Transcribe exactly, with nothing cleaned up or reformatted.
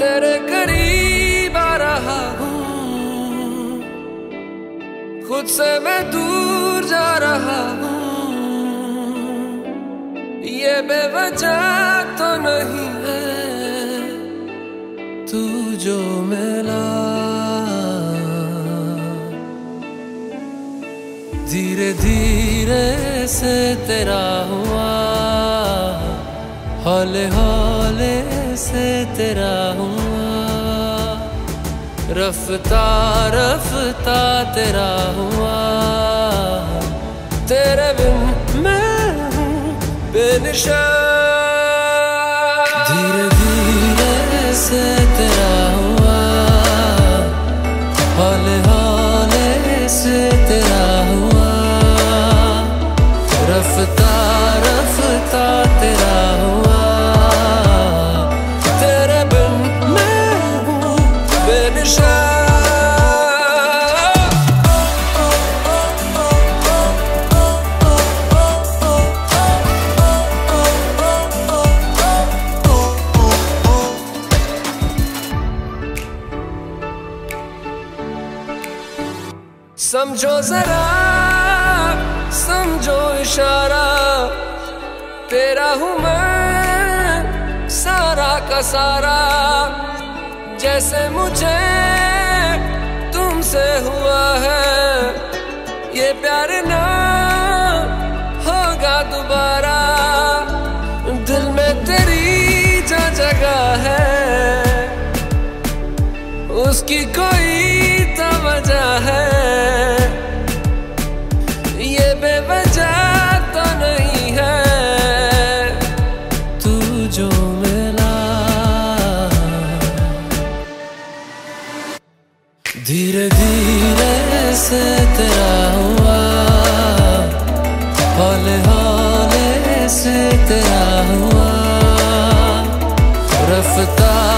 तेरे करीब आ रहा हूँ, खुद से मैं दूर जा रहा हूँ। ये बेवजह तो नहीं है तू जो मिला, धीरे धीरे से तेरा हुआ, हौले हौले से तेरा हुआ, रफ्ता रफ्ता तेरा हुआ। तेरे बिन मैं हूँ बेनिशान, धीरे धीरे से तेरा हुआ, हौले हौले से तेरा हुआ, रफ्ता रफ्ता तेरा हुआ। तेरे बिन मैं हूँ बेनिशान। समझो जरा समझो इशारा, तेरा हूँ मैं सारा का सारा। जैसे मुझे तुमसे हुआ है, ये प्यार ना होगा दोबारा। दिल में तेरी जो जगह है, उसकी कोई तो वजह है। ये बेवजह तो नहीं है तू जो मिला, धीरे धीरे से तेरा हुआ, हौले हौले से तेरा हुआ, रफ्ता